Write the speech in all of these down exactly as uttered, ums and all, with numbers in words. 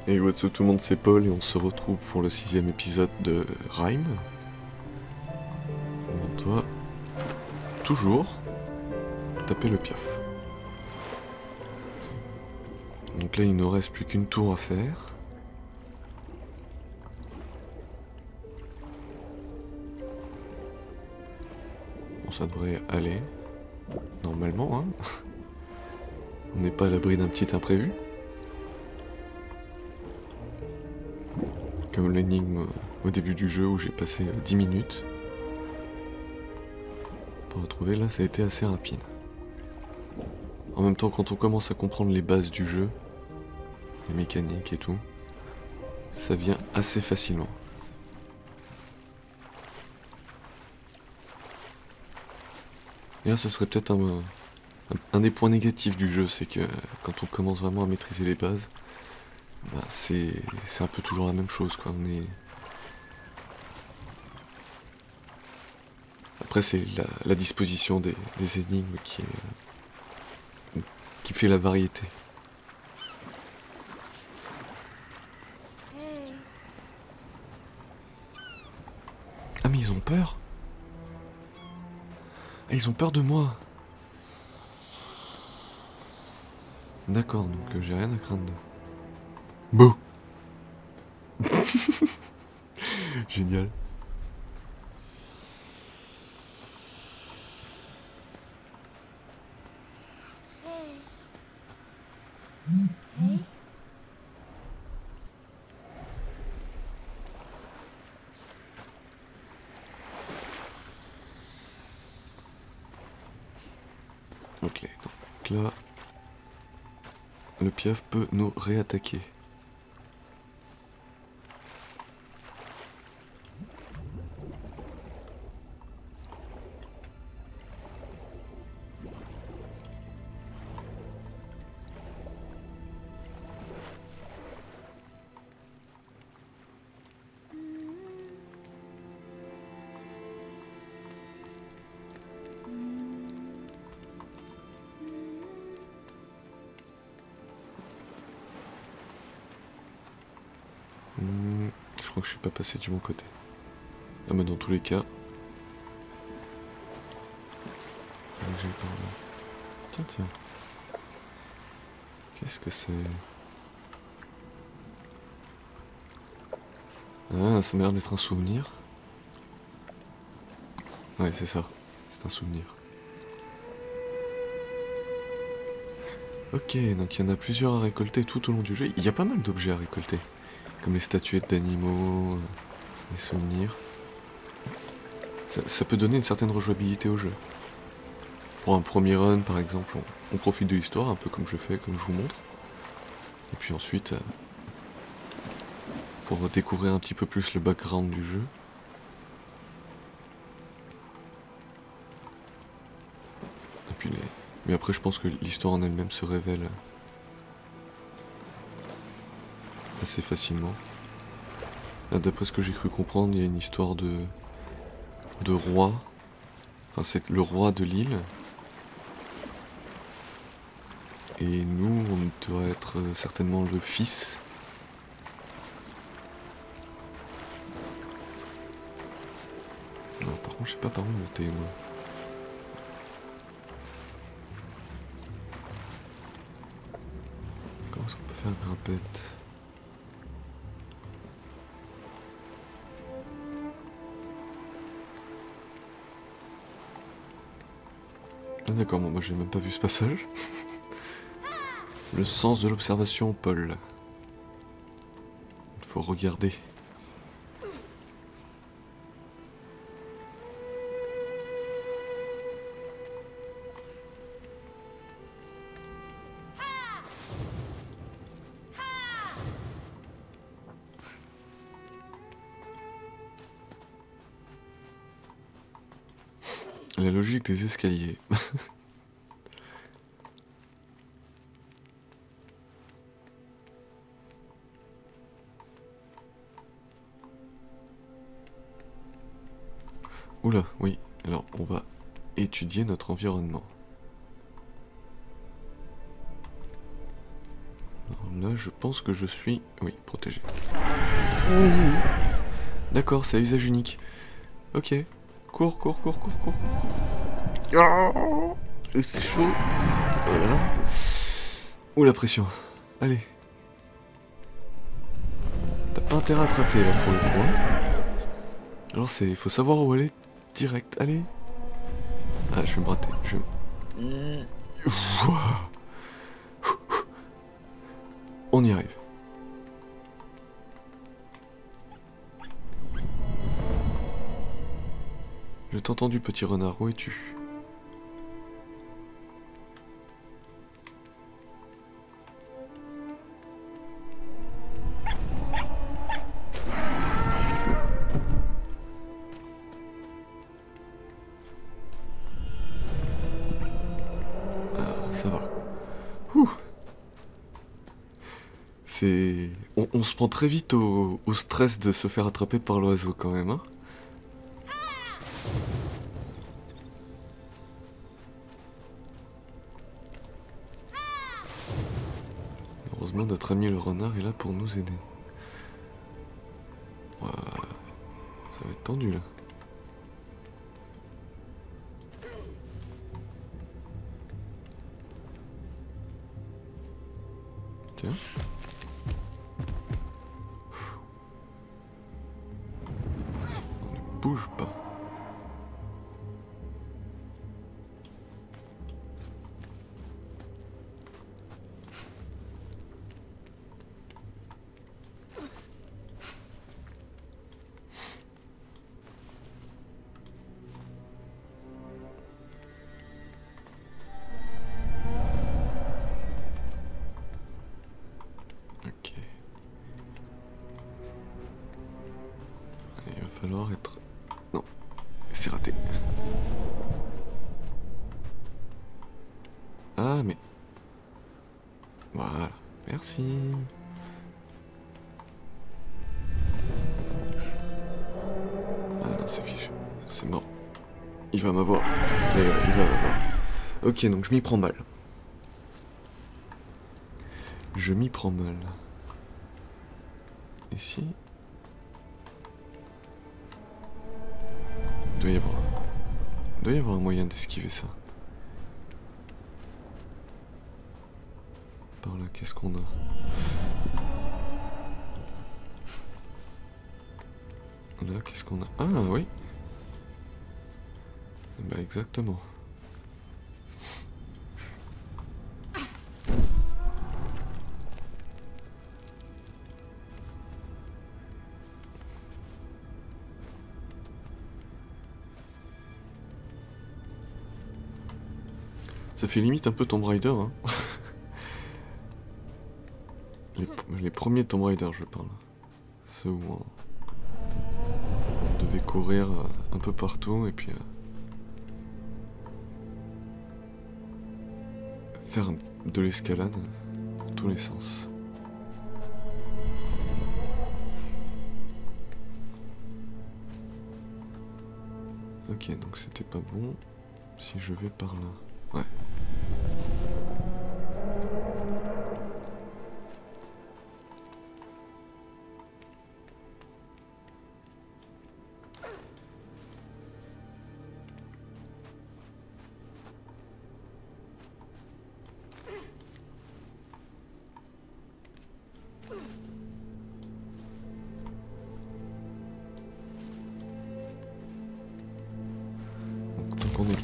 Et what's up tout le monde, c'est Paul et on se retrouve pour le sixième épisode de Rime. On doit toujours taper le piaf. Donc là il ne nous reste plus qu'une tour à faire. Bon, ça devrait aller. Normalement, hein. On n'est pas à l'abri d'un petit imprévu. Comme l'énigme au début du jeu où j'ai passé dix minutes pour la trouver, là ça a été assez rapide. En même temps, quand on commence à comprendre les bases du jeu, les mécaniques et tout, ça vient assez facilement. Et là, ça serait peut-être un, un, un des points négatifs du jeu, c'est que quand on commence vraiment à maîtriser les bases, bah, c'est c'est un peu toujours la même chose, quoi. On est... Après, c'est la, la disposition des, des énigmes qui, est, qui fait la variété. Ah, mais ils ont peur. Ah, ils ont peur de moi. D'accord, donc euh, j'ai rien à craindre. Bouh. Génial. Ok, donc là, le piaf peut nous réattaquer. Hmm, je crois que je suis pas passé du bon côté. Ah mais dans tous les cas... Tiens, tiens. Qu'est-ce que c'est? Ah, ça m'a l'air d'être un souvenir. Ouais, c'est ça. C'est un souvenir. Ok, donc il y en a plusieurs à récolter tout au long du jeu. Il y a pas mal d'objets à récolter. Comme les statuettes d'animaux, les souvenirs. Ça, ça peut donner une certaine rejouabilité au jeu. Pour un premier run, par exemple, on, on profite de l'histoire, un peu comme je fais, comme je vous montre. Et puis ensuite, euh, pour découvrir un petit peu plus le background du jeu. Et puis les... Mais après, je pense que l'histoire en elle-même se révèle assez facilement. Là, d'après ce que j'ai cru comprendre, il y a une histoire de... de roi. Enfin, c'est le roi de l'île. Et nous, on doit être certainement le fils. Non, par contre, je sais pas par où monter, moi. Comment est-ce qu'on peut faire grimpette? Ah d'accord, bon, moi j'ai même pas vu ce passage. Le sens de l'observation, Paul. Il faut regarder. La logique des escaliers. Oula, oui. Alors, on va étudier notre environnement. Alors Là, je pense que je suis... Oui, protégé. Mmh. D'accord, c'est à usage unique. Ok. Cours, cours, cours, cours, cours, cours. Oh, c'est chaud. Voilà. Ouh, la pression. Allez. T'as pas intérêt à te rater, là, pour le coup. Hein. Alors, c'est... Faut savoir où aller direct. Allez. Ah, je vais me rater. Je vais... On y arrive. Je t'ai entendu, petit renard. Où es-tu? Ah, ça va. Ouh. C'est... On, on se prend très vite au, au stress de se faire attraper par l'oiseau quand même, hein. Heureusement, notre ami le renard est là pour nous aider. Ouah, ça va être tendu là. Tiens. On ne bouge pas. Ok. Il va falloir être... Non, c'est raté. Ah, mais... Voilà, merci. Ah non, c'est fichu. C'est mort. Il va m'avoir. Il va m'avoir. Ok, donc je m'y prends mal. Je m'y prends mal. Ici. Il doit y avoir... Il doit y avoir un moyen d'esquiver ça. Par là, qu'est-ce qu'on a? Là, qu'est-ce qu'on a? Ah, oui. Bah, exactement. Ça fait limite un peu Tomb Raider, hein. les, les premiers Tomb Raider, je parle. Ceux où on, on devait courir un peu partout et puis... Euh, faire de l'escalade dans tous les sens. Ok, donc c'était pas bon. Si je vais par là... Ouais. Donc on est...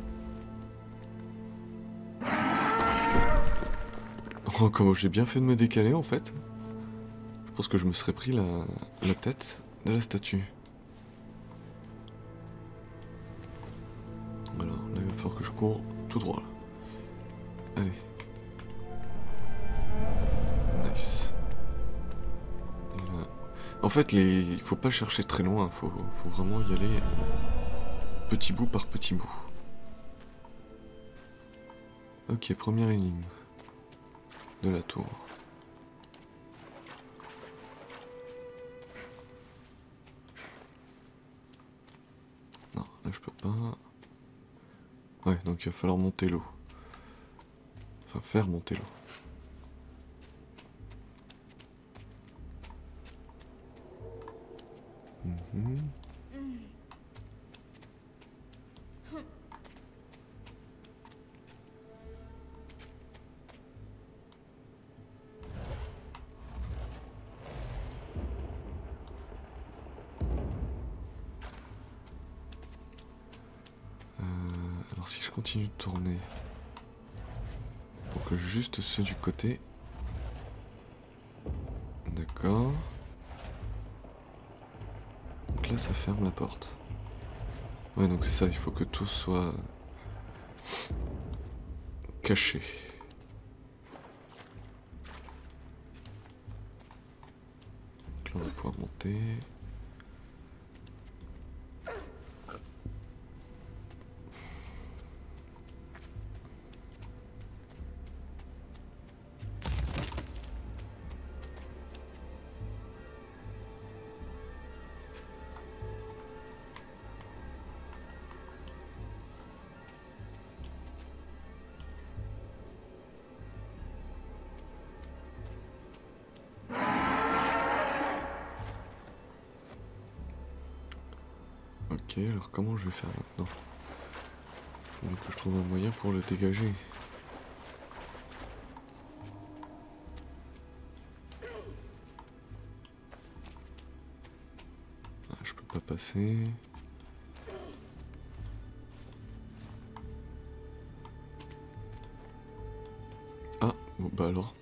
Oh, comment j'ai bien fait de me décaler en fait. Je pense que je me serais pris la, la tête de la statue. Alors là il va falloir que je cours tout droit là. Allez. Nice. Et là... En fait les... il faut pas chercher très loin, faut, faut vraiment y aller petit bout par petit bout. Ok, première énigme de la tour. Non, là je peux pas. Ouais, donc il va falloir monter l'eau. Enfin, faire monter l'eau. Mmh. Euh, alors si je continue de tourner pour que juste ceux du côté. D'accord. Donc là ça ferme la porte. Ouais, donc c'est ça, il faut que tout soit caché. Donc là on va pouvoir monter. Ok, alors comment je vais faire maintenant? Faut que je trouve un moyen pour le dégager. Ah, je peux pas passer. Ah, bon bah alors.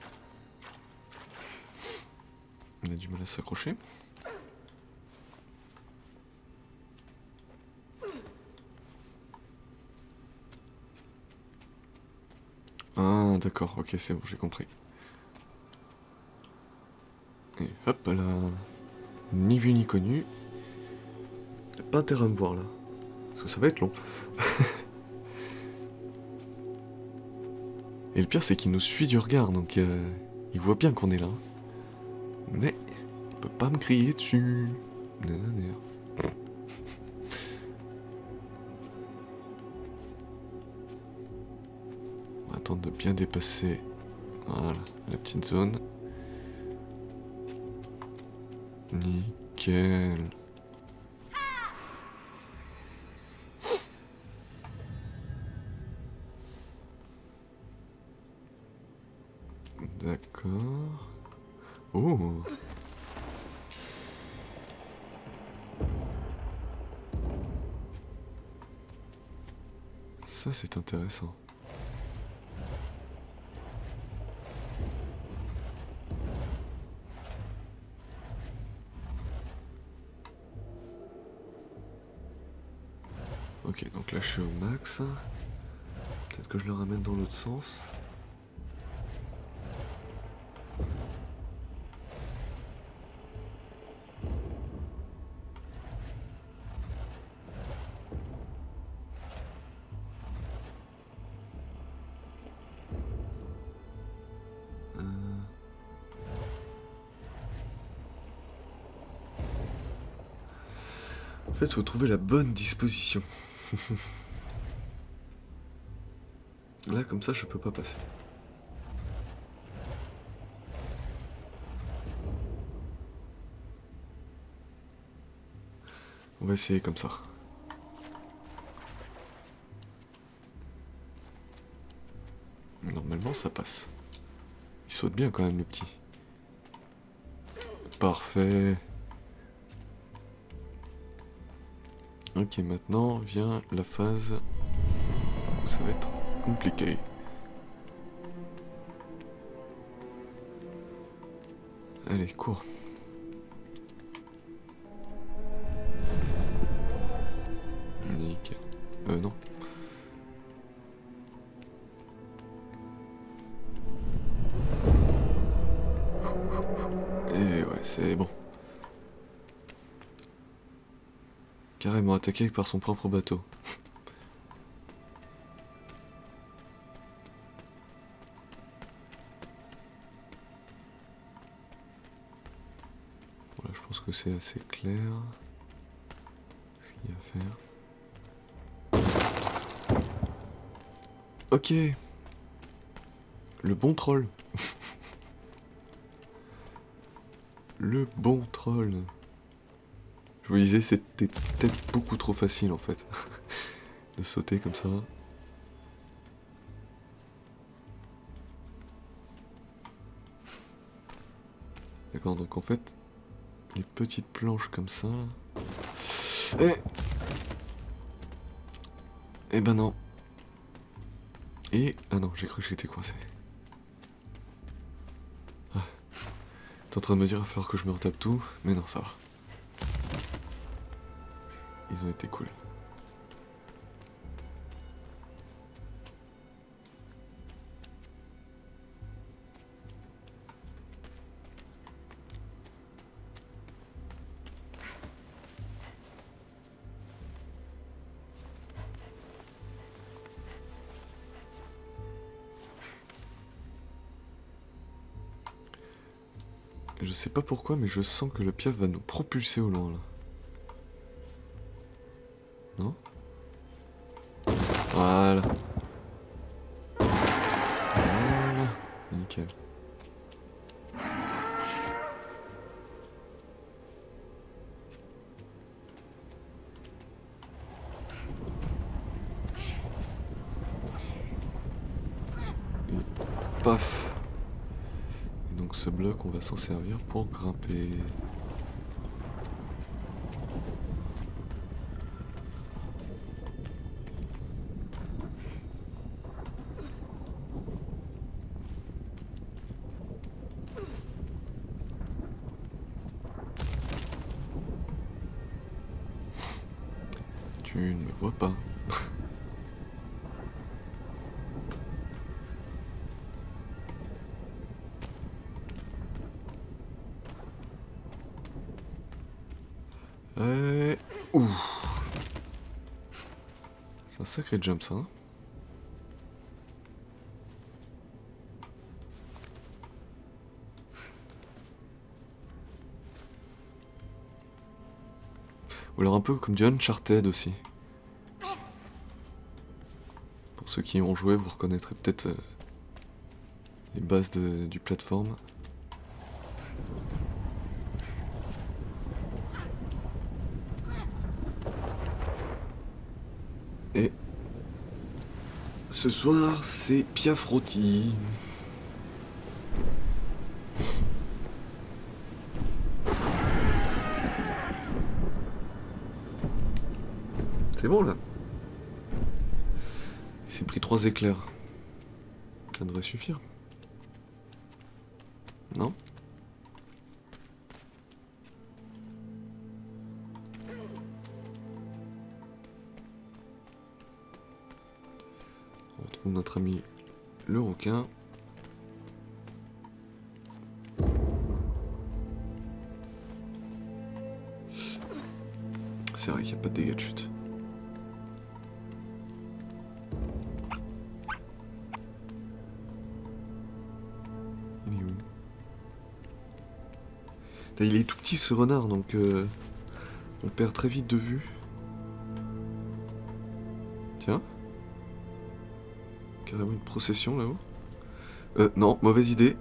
On a du mal à s'accrocher. Ah d'accord, ok c'est bon, j'ai compris. Et hop là. Ni vu ni connu. Pas intérêt à me voir là. Parce que ça va être long. Et le pire c'est qu'il nous suit du regard, donc euh, il voit bien qu'on est là. Mais il peut pas me crier dessus. Nanana. On va attendre de bien dépasser, voilà, la petite zone. Nickel. D'accord. Oh. Ça c'est intéressant. Ok, donc là je suis au max. Peut-être que je le ramène dans l'autre sens. Euh... En fait, il faut trouver la bonne disposition. Là, comme ça, je peux pas passer. On va essayer comme ça. Normalement, ça passe. Il saute bien quand même, le petit. Parfait. Ok, maintenant vient la phase où ça va être compliqué. Allez, cours. Nickel. Euh, non. Et ouais, c'est bon. Carrément attaqué par son propre bateau. Voilà, je pense que c'est assez clair ce qu'il y a à faire. Ok. Le bon troll. Le bon troll. Je vous disais, c'était peut-être beaucoup trop facile en fait. De sauter comme ça. D'accord, donc en fait, les petites planches comme ça. Eh Eh ben non. Et... Ah non, j'ai cru que j'étais coincé. Ah. T'es en train de me dire, il va falloir que je me retape tout, mais non, ça va. Ils ont été cool. Je sais pas pourquoi, mais je sens que le piaf va nous propulser au loin, là. Non? Voilà. Voilà. Nickel. Et paf. Et donc ce bloc, on va s'en servir pour grimper. Tu ne me vois pas. Et... Ouh. C'est un sacré jump ça. Hein. Ou alors un peu comme du Uncharted aussi. Pour ceux qui ont joué, vous reconnaîtrez peut-être euh, les bases de, du plateforme. Et ce soir, c'est Piaf Rôti. C'est bon là. Il s'est pris trois éclairs. Ça devrait suffire. Non? On retrouve notre ami le requin. C'est vrai qu'il n'y a pas de dégâts de chute. Il est où? Il est tout petit ce renard, donc euh, on perd très vite de vue. Tiens. Carrément une procession là-haut. Euh, non, mauvaise idée.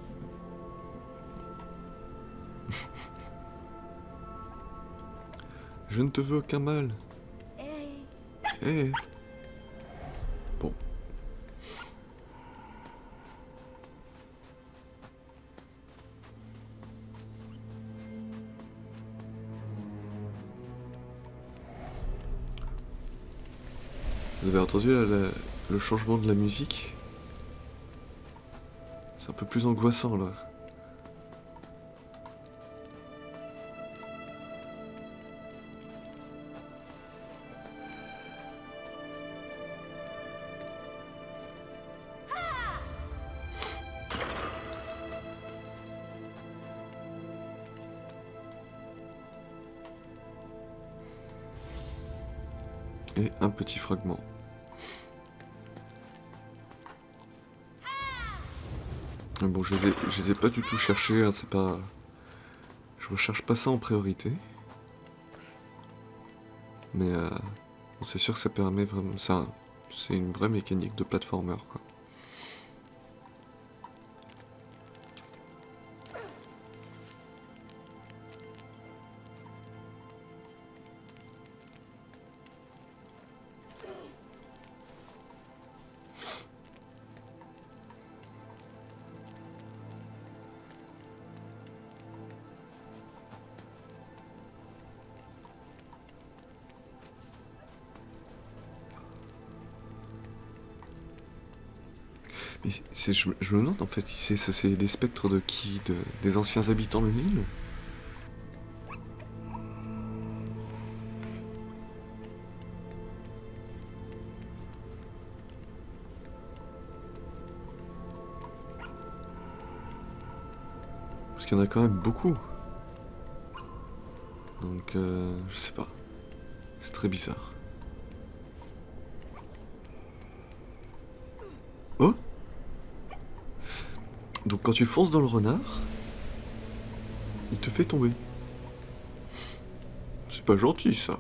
Je ne te veux aucun mal. Eh. Hey. Bon. Vous avez entendu là, la, le changement de la musique? C'est un peu plus angoissant là. Et un petit fragment. Mais bon, je les ai, je les ai pas du tout cherchés, hein, c'est pas... Je recherche pas ça en priorité. Mais euh, c'est sûr que ça permet vraiment... Ça, c'est une vraie mécanique de platformer, quoi. Mais c'est, je, je me demande en fait, c'est, c'est des spectres de qui de, des anciens habitants de l'île? Parce qu'il y en a quand même beaucoup. Donc, euh, je sais pas. C'est très bizarre. Oh! Donc quand tu fonces dans le renard, il te fait tomber. C'est pas gentil ça.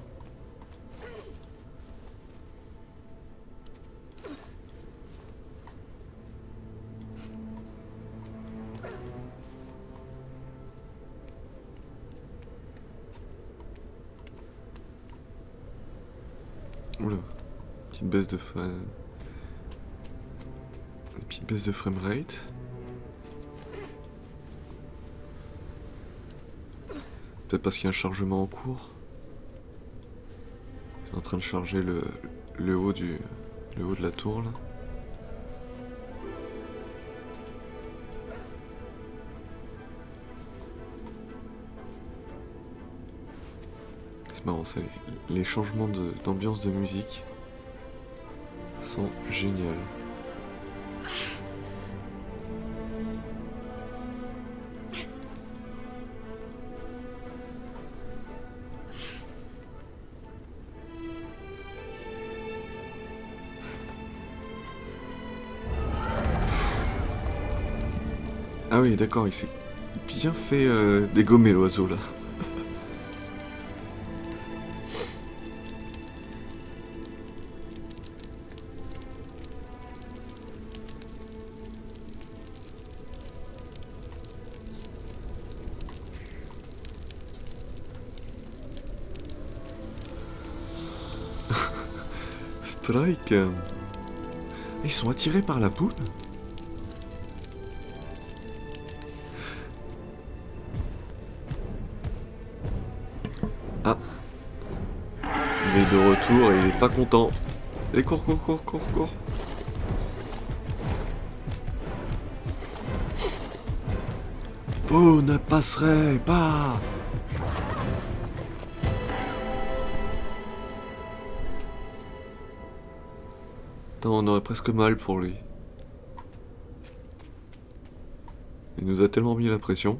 Oula, petite baisse de frame. Petite baisse de framerate. Peut-être parce qu'il y a un chargement en cours. Je suis en train de charger le, le haut du le haut de la tour là. C'est marrant ça, les, les changements d'ambiance de, de musique sont géniaux. Ah oui, d'accord, il s'est bien fait euh, dégommer l'oiseau là. Strike. Ils sont attirés par la poule? Ah. Il est de retour et il est pas content. Et cours, cours, cours, cours, cours. Vous ne passerez pas. Attends, on aurait presque mal pour lui. Il nous a tellement mis la pression.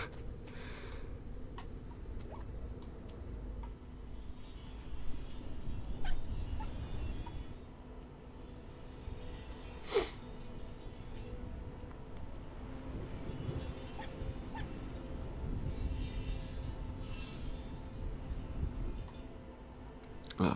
Ah.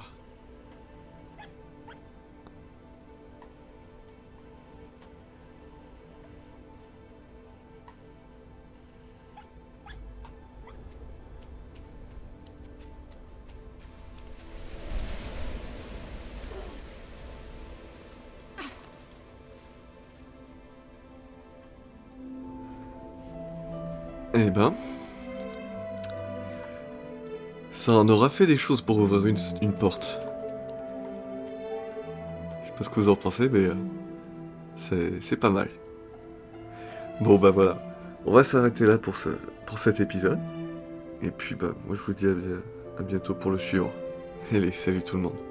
Eh ben, ça en aura fait des choses pour ouvrir une, une porte. Je sais pas ce que vous en pensez, mais euh, c'est pas mal. Bon bah voilà, on va s'arrêter là pour, ce, pour cet épisode. Et puis bah moi je vous dis à, à bientôt pour le suivant. Allez, salut tout le monde.